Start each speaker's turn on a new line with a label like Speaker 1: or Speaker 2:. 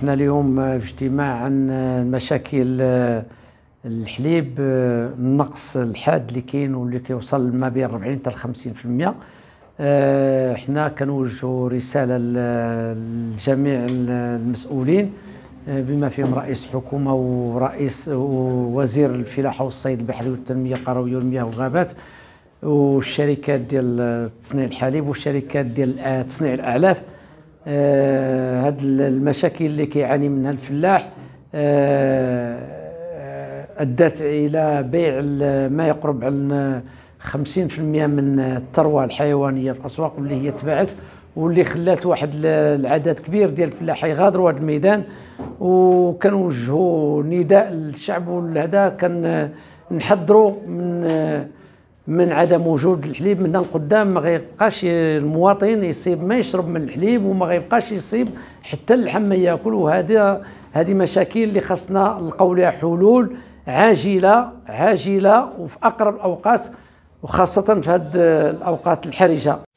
Speaker 1: درنا اليوم في اجتماع عن مشاكل الحليب، النقص الحاد اللي كاين واللي كيوصل ما بين 40 حتى 50%. احنا كنوجهوا رساله لجميع المسؤولين بما فيهم رئيس الحكومه ورئيس ووزير الفلاحه والصيد البحري والتنميه القرويه والمياه والغابات والشركات ديال تصنيع الحليب والشركات ديال تصنيع الاعلاف. هاد المشاكل اللي كيعاني منها الفلاح ادت الى بيع ما يقرب عن 50% من الثروه الحيوانيه في الاسواق واللي هي تباعت، واللي خلات واحد العدد كبير ديال الفلاحه يغادروا هذا الميدان. وكنوجهوا نداء للشعب ولهذا كنحذروا من عدم وجود الحليب من القدام. ما غيبقاش المواطن يصيب ما يشرب من الحليب، وما غيبقاش يصيب حتى اللحم ما ياكل. وهذه مشاكل اللي خاصنا نلقاو لها حلول عاجله وفي اقرب الاوقات، وخاصه في هذه الاوقات الحرجه.